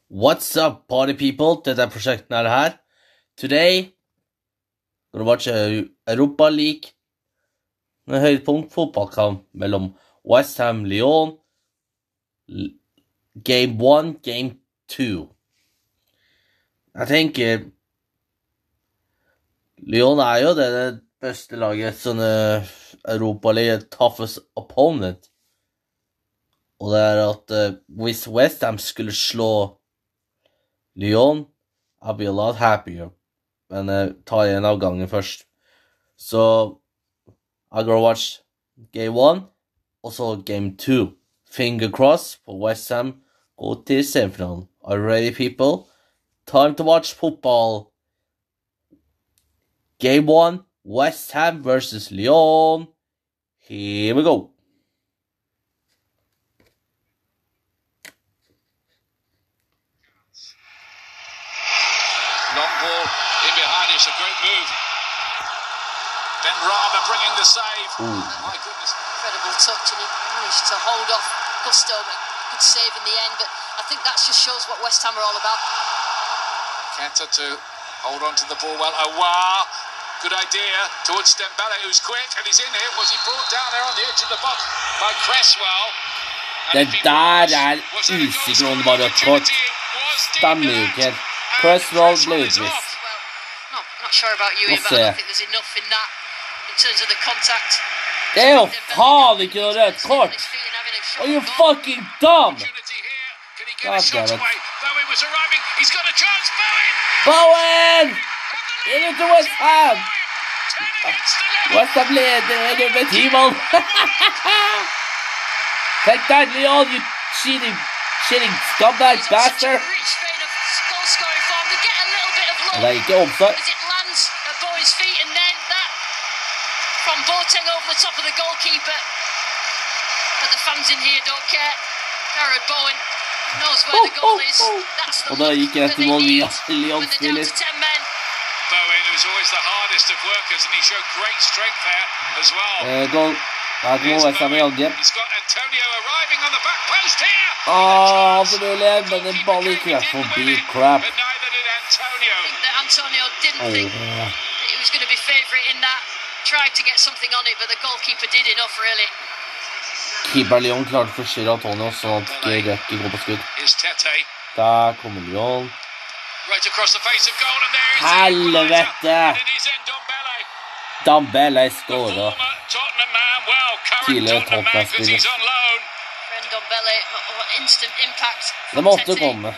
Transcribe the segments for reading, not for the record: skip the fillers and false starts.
What's up, party people? Dette prosjektet her. Today, gonna watch Europa League. En høydepunkt fotballkamp mellom West Ham Lyon. Game 1, Game 2. Jeg tenker Lyon jo det beste laget, sånn Europa League toughest opponent. Og det at hvis West Ham skulle slå Lyon, I'll be a lot happier. Men tar en av gangen først. Så I'll go watch Game 1, og så Game 2. Finger cross for West Ham. Gå til semifinalen. Are you ready, people? Time to watch football. Game 1, West Ham versus Lyon. Here we go. Long ball in behind, it's a great move. Ben Rama bringing the save. My goodness. Incredible touch, and he managed to hold off Gusto, but good save in the end. But I think that just shows what West Ham are all about. Kenta to hold on to the ball well. Awar, good idea towards Dembele, who's quick, and he's in here. Was he brought down there on the edge of the box by Cresswell? Det der usikker om det var rødt kort. Stemmer jo ikke. Cresswell ble utvist. Not sure about you, but I don't think there's enough in that in terms of the contact. Det jo faen ikke noe rødt kort. Are you fucking dumb? God damn it. Bowen! Into West Ham! West Ham leder med 10 mål. Take that, Lyon, you cheating scumbag bastard. Det ikke offside. As it lands at Bowen's feet, and then that from Boateng over the top of the goalkeeper. But the fans in here don't care. Jared Bowen knows where the goal is. That's the look that they need when they're down to 10 men. Bowen, who's always the hardest of workers, and he showed great strength there as well. Goal. West Ham i angrep. He's got Antonio arriving on the back post here. Det mulig, men den ball ikke forbi. Crap. But neither did Antonio. I think that Antonio didn't think that he was going to be favourite in that. Tried to get something on it, but the goalkeeper did enough, really. Keeper Lyon klarte å forstyrre Antonio, så han ikke rekker gå på skudd. Der kommer Lyon. Helvete! Dembele skåret. Tidligere Tottenham-spiller. Det måtte komme.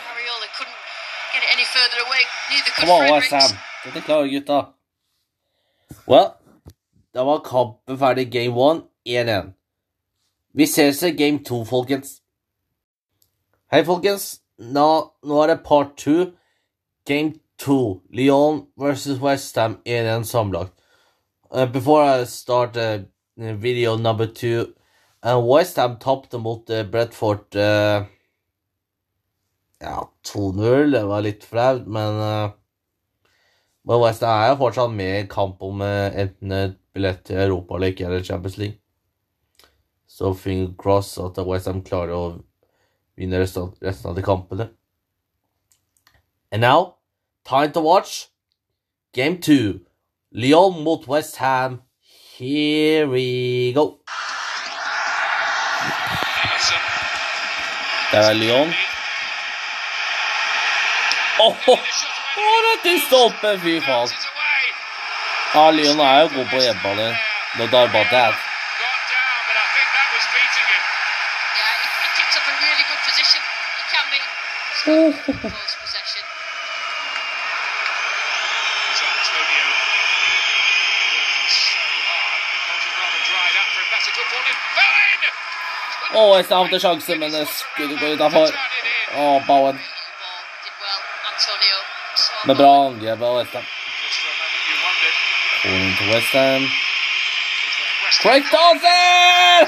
Kom on, West Ham. Dette klarer gutta. Well, da var kampen ferdig. Game 1, 1-1. Vi ses i Game 2, folkens. Hei, folkens. Nå er det part 2. Game 2. Lyon versus West Ham 1-1 sammenlagt. Before I start video number 2, West Ham tappte mot Bradford 2-0. Det var litt flaut, men West Ham jo fortsatt med i kamp om enten et billett til Europa League eller Champions League. Så finger cross at West Ham klarer å vinne resten av de kampene. And now, time to watch Game 2. Lyon mot West Ham. Here we go. Der Lyon. Rett i stolpen, fy faen. Lyon jo god på hjemmebane. No doubt about that. Close possession. Jeg savner sjansen, men det skulle gå utenfor. Bowen. Med bra angrep av West Ham. Going to West Ham. Craig Dawson!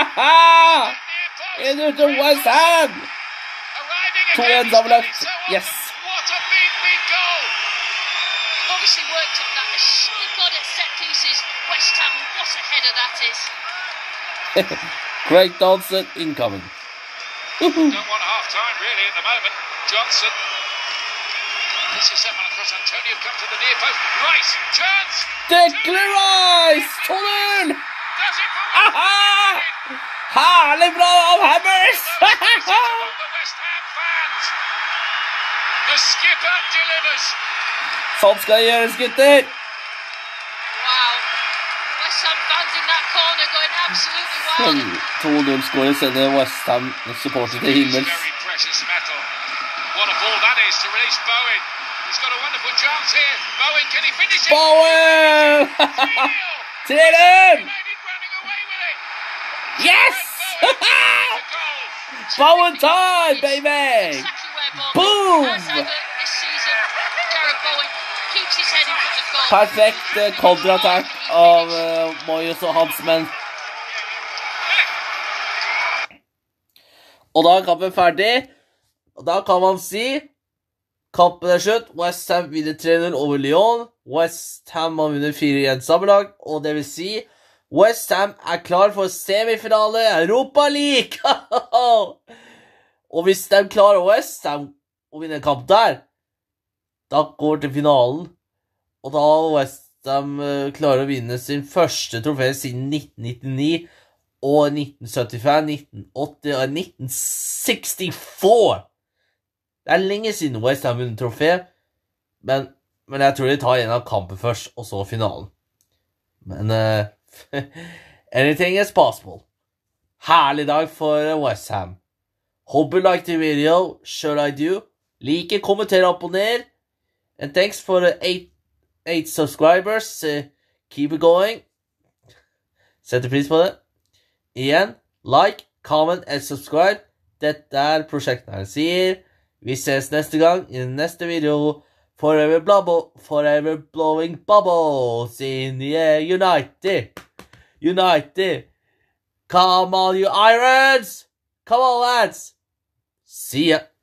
Into to West Ham! 2-1 sammenlagt. Yes. What a big goal! Obviously worked on that. The god at set pieces. West Ham, what a header that is. Craig Dawson incoming. Don't want half-time, really, at the moment. Johnson. This is that one across Antonio. Come to the near post. Rice. Chance. Declan Rice! 2-0! Does it for Aha! Herlig bra av Hammers! the West Ham fans. The skipper delivers. Sånn skal det gjøres, gutter! Wow. West Ham fans in that corner going absolutely wild. 2-0-skåret sender West Ham supporter til himmels. Very precious metal. What a ball that is to release Bowen. He's got a wonderful chance here. Bowen, can he finish it? Bowen! 3-0! Running away with it. Yes! Bowen time, baby! Exactly where Boom! Bowen has ever this season. Jared Bowen keeps his head in front of goal. Perfekt kontratakk av Moyes og hans menn. Og da er kampen ferdig. Og da kan man si kampen er slutt. West Ham vinner 3-0 over Lyon. West Ham har vunnet 4-1 sammenlag. Og det vil si West Ham er klar for semifinale Europa League. Og hvis de klarer West Ham å vinne en kamp der, da går til finalen. Og da har West Ham klarer å vinne sin første trofé siden 1999 og 1975, 1980 og 1964. Det er lenge siden West Ham vunnet trofé, men jeg tror de tar en av kampen først, og så finalen. Men anything is possible. Herlig dag for West Ham. Hope you like the video. Sure I do. Like, kommenter, abonner. And thanks for the 8 subscribers. Keep it going. Setter pris på det. Igjen, like, comment and subscribe. Dette er prosjektet jeg sier. Vi ses neste gang i den neste video. Forever blowing bubbles in the United. United. Come on, you Irons. Come on, lads. See ya.